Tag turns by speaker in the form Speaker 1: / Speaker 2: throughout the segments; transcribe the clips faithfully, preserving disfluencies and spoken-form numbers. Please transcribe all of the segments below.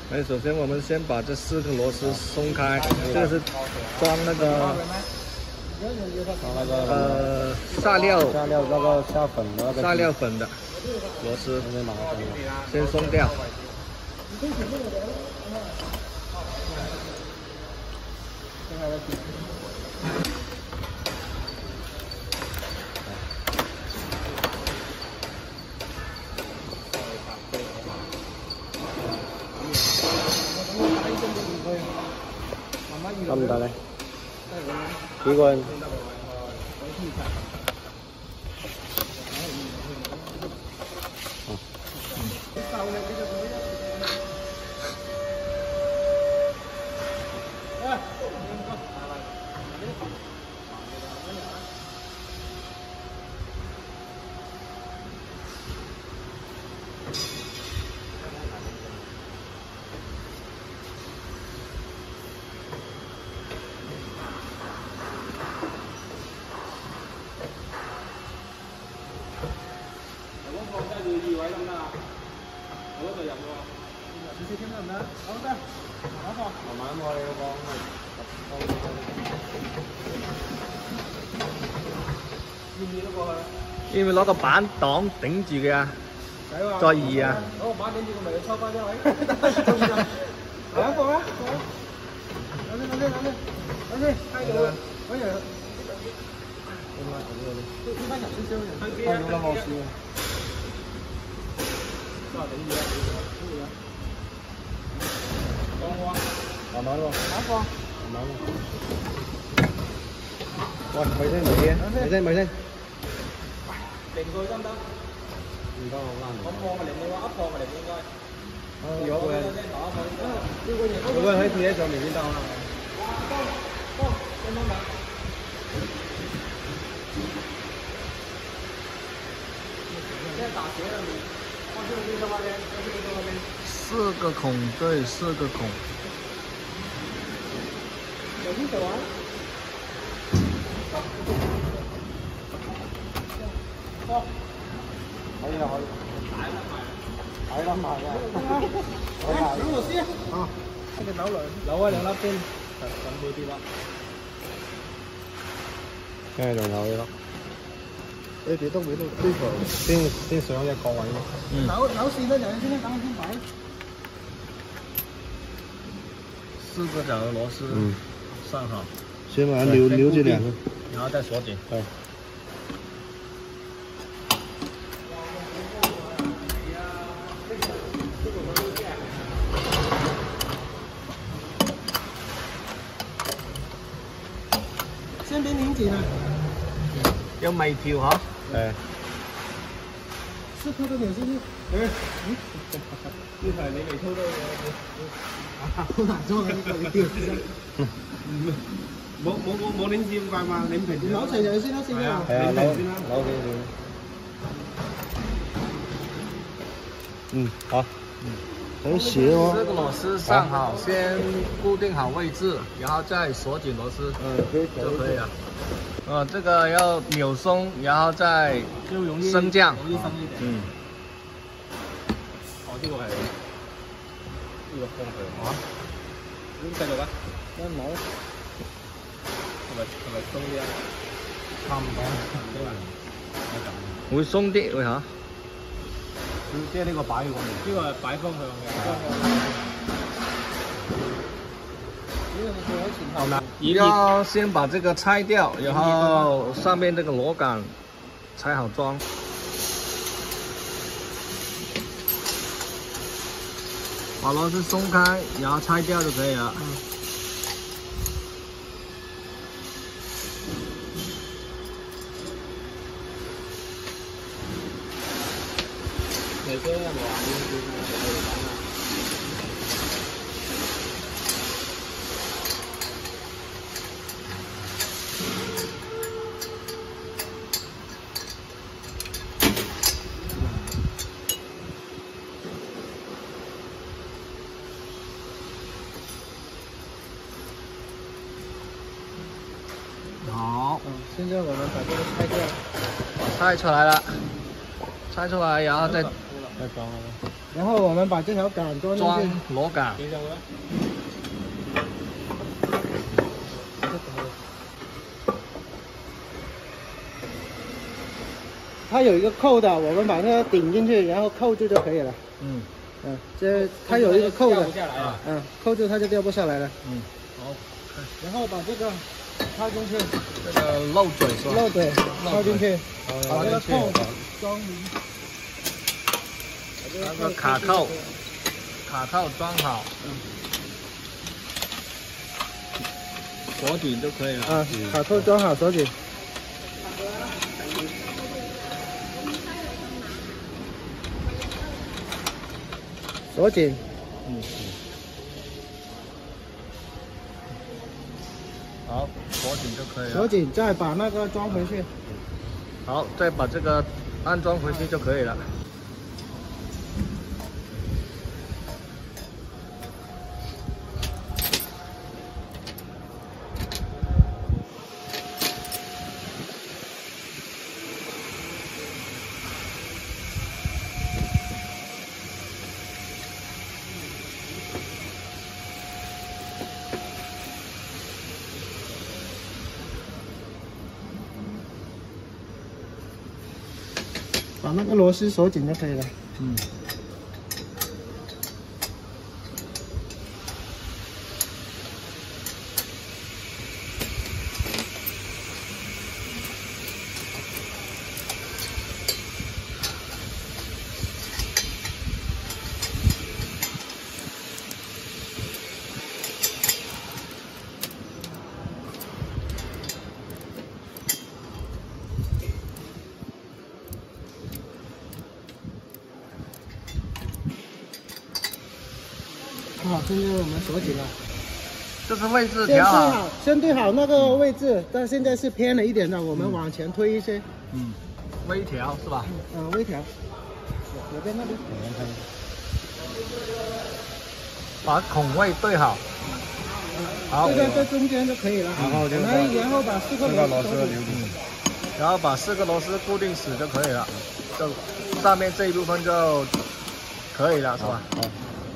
Speaker 1: 哎，首先我们先把这四颗螺丝松开，这个是装那个
Speaker 2: 那个
Speaker 1: 呃下料
Speaker 2: 下料那个下粉的那个
Speaker 1: 下料粉的螺丝，先松掉。
Speaker 2: 咁大咧？幾個人？
Speaker 3: 二位得唔得啊？我嗰度入喎。你四千得唔得？好得，攞貨。慢慢喎，你嗰個。要唔要攞過去？
Speaker 1: 要唔要攞個板擋頂住嘅啊？再移啊！
Speaker 3: 攞個板頂住，我咪要抽翻一位。嚟一個啊！等先，等先，等先，等先，睇到啦，揾人。呢班人少少人。睇到啦，我少。頂住啦，頂住啦。當喎，慢慢喎，打貨，慢慢喎。
Speaker 2: 喂，咪聲咪聲，咪聲咪聲。
Speaker 3: 零個得唔得？
Speaker 2: 唔得，好難。
Speaker 3: 咁貨咪零，你話一貨咪零應該。
Speaker 2: 有個人，有個人喺企喺上面先得啊。
Speaker 3: 幫幫，幫幫忙。现在打斜了，你放这个地方那边，放这个地方那边。
Speaker 1: 四个孔，对，四个孔。
Speaker 3: 有心走啊！好，
Speaker 2: 可以啦，可以。係啦，埋嘅。
Speaker 3: 兩螺絲啊！跟住扭兩扭啊兩粒先，咁好啲啦。
Speaker 2: 跟住就扭呢粒。你哋都會到追求先先上一個位咯。
Speaker 3: 嗯。扭扭線咧，就先等我先擺。
Speaker 1: 四个角的螺丝，
Speaker 2: 嗯，
Speaker 1: 上好，
Speaker 2: 先把它留留这两个，
Speaker 1: 然后再锁紧。
Speaker 2: 对。
Speaker 3: 先俾擰緊啊！
Speaker 1: 有微調嗬。
Speaker 2: 係。
Speaker 3: 是偷多點先先。誒，呢台你未偷到嘅，好難裝嘅呢個要。冇冇冇冇擰住咁快嘛？擰平。扭齊就先啦，先啦。
Speaker 2: 係啊，扭先啦，扭先先。嗯，好。嗯。很斜哦。
Speaker 1: 四个螺丝上好，先固定好位置，然后再锁紧螺丝，
Speaker 2: 嗯，可以
Speaker 1: 就可以了。呃，这个要扭松，然后再升降。
Speaker 3: 容易升一點。
Speaker 1: 嗯。
Speaker 3: 哦，呢個係呢個方向。啊？咁繼續啊？一扭。係咪係咪鬆啲啊？差唔多，差唔多啦。
Speaker 1: 會鬆啲會嚇。
Speaker 2: 即係呢個擺過嚟。
Speaker 3: 呢個係擺方向嘅。好難。
Speaker 1: 要先把这个拆掉，然后上面这个螺杆才好装。把螺丝松开，然后拆掉就可以了。嗯。
Speaker 3: 你這樣話，
Speaker 1: 好，
Speaker 3: 現在我們把這個拆掉，
Speaker 1: 拆出来了，拆出来，然后再
Speaker 2: 再装了。
Speaker 4: 然后我们把这条杆装进
Speaker 1: 装
Speaker 4: 去。
Speaker 1: 螺杆。
Speaker 3: 等一下我。
Speaker 4: 它有一个扣的，我们把那个顶进去，然后扣住就可以了。
Speaker 1: 嗯
Speaker 4: 嗯，这它有一个扣的，
Speaker 3: 掉不下来了。
Speaker 4: 嗯，扣住它就掉不下来了。
Speaker 1: 嗯，好，
Speaker 4: 然后把这个插进去，
Speaker 1: 这个漏嘴是吧？
Speaker 4: 漏嘴插进去，把这个扣装进去。
Speaker 1: 那个卡扣，卡扣装好，锁紧就可以了。
Speaker 4: 啊，卡扣装好锁紧。锁紧。
Speaker 1: 嗯。好，锁紧就可以了。
Speaker 4: 锁紧，再把那个装回去。
Speaker 1: 好，再把这个安装回去就可以了。
Speaker 4: 把那个螺丝锁紧就可以了。
Speaker 1: 嗯。
Speaker 4: 好，现在我们锁紧了。
Speaker 1: 这是位置
Speaker 4: 先对
Speaker 1: 调好。
Speaker 4: 好，先对好那个位置，但现在是偏了一点的，我们往前推一些。
Speaker 1: 嗯，微调是吧？
Speaker 4: 嗯，微调。左边那边。
Speaker 1: 把孔位对好。好。
Speaker 4: 这个在中间就可以了。
Speaker 2: 然后就
Speaker 4: 我们然后把四个螺丝锁紧。
Speaker 1: 然后把四个螺丝固定死就可以了，就上面这一部分就可以了，是吧？
Speaker 2: 好。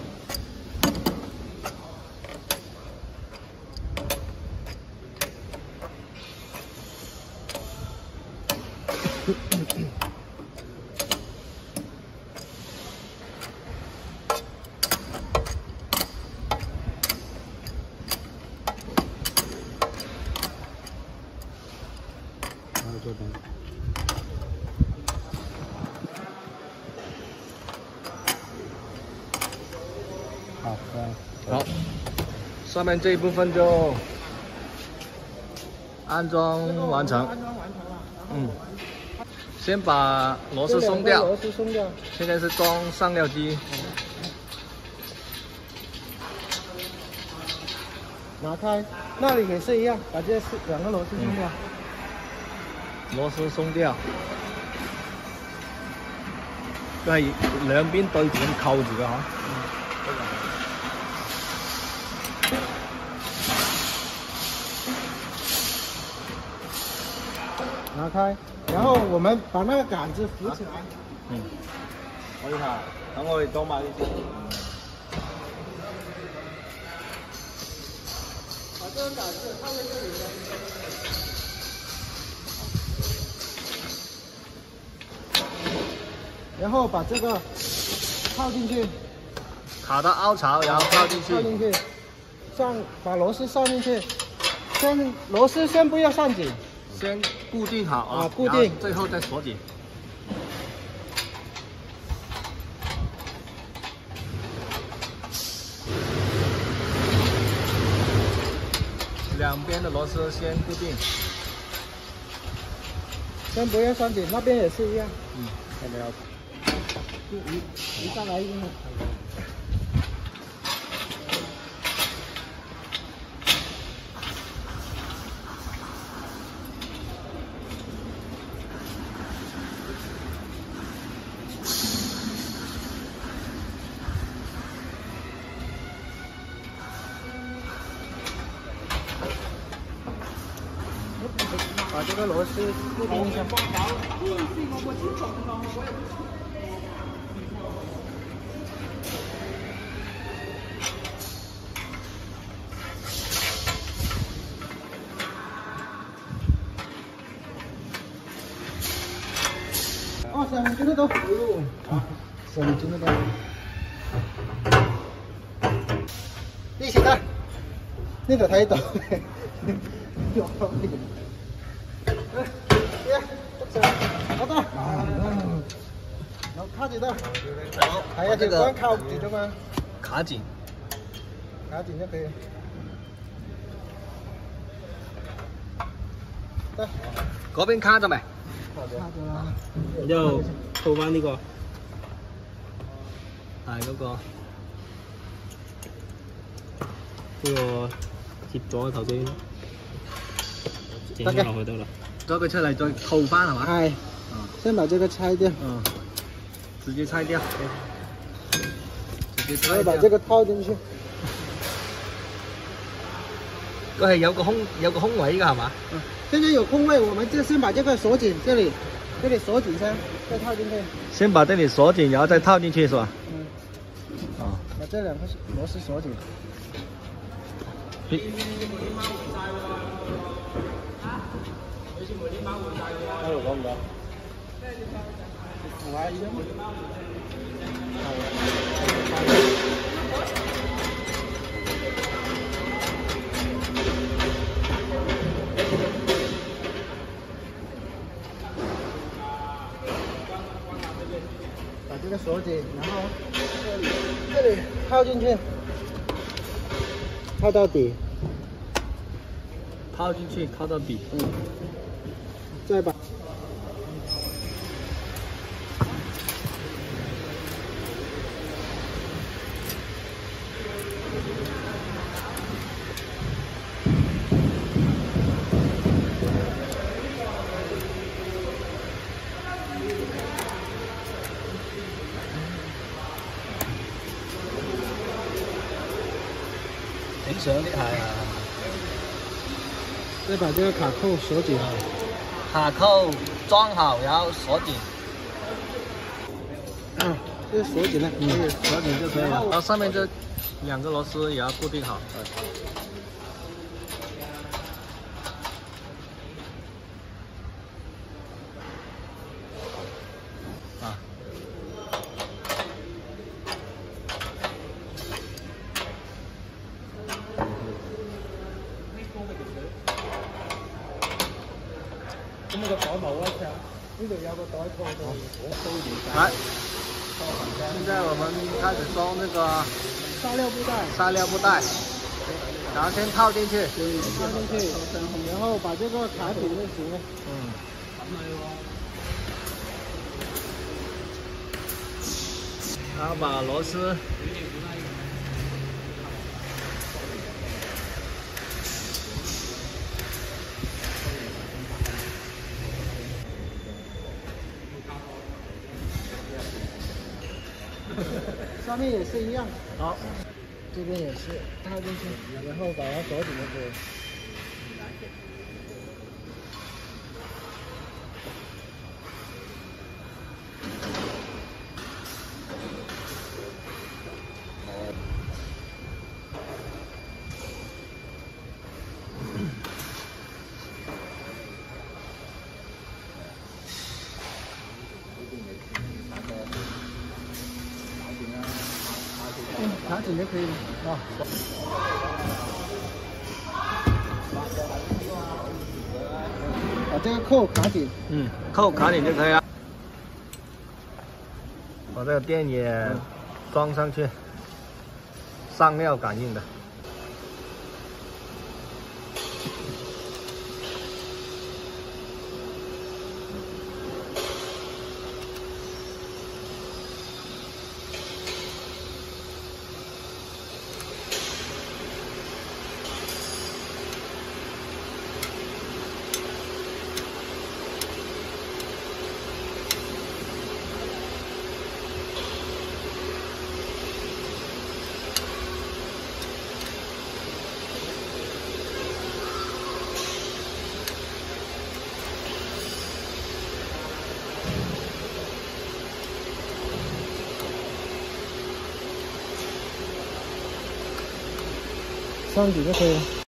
Speaker 2: 这边。好，
Speaker 1: 好，上面这一部分就安装完成。
Speaker 4: 安装完成了。
Speaker 1: 嗯。先把螺丝松掉。
Speaker 4: 螺丝松掉。
Speaker 1: 现在是装上料机。
Speaker 4: 拿开，那里也是一样，把这四两个螺丝松掉。
Speaker 1: 嗯、螺丝松掉，都係兩邊對住咁扣住嘅嗬。
Speaker 4: 拿开，然后我们把那个杆子扶起来。
Speaker 1: 嗯，可以下，等我哋裝埋呢先。
Speaker 4: 把这个杆子套在这里面。然后把这个套进去，
Speaker 1: 卡到凹槽，然后套进去。
Speaker 4: 套进去，上把螺丝上进去，先螺丝先不要上紧，
Speaker 1: 先固定好啊，
Speaker 4: 啊固定，
Speaker 1: 最后再锁紧。两边的螺丝先固定，
Speaker 4: 先不要上紧，那边也是一样。
Speaker 1: 嗯，
Speaker 4: 要不要？就移移上来一点。把这个螺丝固定一下。 进得到。啊，手里进得到。一起的，呢度睇到。有呢個。嚟，捉上，好得。有卡住得。
Speaker 1: 好，
Speaker 4: 係啊，條杆靠住啫嘛。
Speaker 1: 卡緊，
Speaker 4: 卡緊就可以。得。
Speaker 1: 嗰邊卡咗未？
Speaker 4: 卡咗啦。
Speaker 3: 然之後套翻呢個。
Speaker 1: 係嗰個。
Speaker 3: 呢個接咗頭先，整咗落去得啦。
Speaker 1: 攞佢出嚟再套翻係嘛？
Speaker 4: 係。先把這個拆掉。
Speaker 1: 嗯。直接拆掉。直接拆掉。
Speaker 4: 然後把這個套進去。
Speaker 1: 佢係有個空有個空位㗎係嘛？
Speaker 4: 嗯。現在有空位，我們就先把這個鎖緊，這裡，這裡鎖緊先，再套進去。
Speaker 1: 先把這裡鎖緊，然後再套進去是吧？
Speaker 4: 嗯。
Speaker 1: 哦。
Speaker 4: 把這兩個螺絲鎖緊。
Speaker 1: 喺
Speaker 3: 度講唔講？
Speaker 4: 唔係啫嘛。把這個鎖緊，然後這裡這裡套進去，套到底。
Speaker 1: 套進去，套到底。
Speaker 4: 嗯。再把。
Speaker 1: 影相啲係。
Speaker 4: 再把這個卡扣鎖緊。
Speaker 1: 卡扣裝好，然後鎖緊。
Speaker 4: 啊，這個鎖緊了，嗯，鎖緊就可以了。
Speaker 1: 然後上面這兩個螺絲也要固定好。啊。
Speaker 4: 咁個袋冇啊，呢度有個袋套到。
Speaker 1: 來，現在我們開始裝這個
Speaker 4: 沙料布袋。
Speaker 1: 沙料布袋，然後先套進去。
Speaker 4: 套進去，然後把這個卡緊就行了。
Speaker 1: 嗯。然後把螺絲。
Speaker 4: 上面也是一樣。
Speaker 1: 好，
Speaker 4: 這邊也是套進去，然後把它鎖緊就可以。嗯，卡緊就可以啊。把這個扣卡緊。
Speaker 1: 嗯，扣卡緊就可以了。把這個電也裝上去，上料感應的。
Speaker 4: 上去就可以了。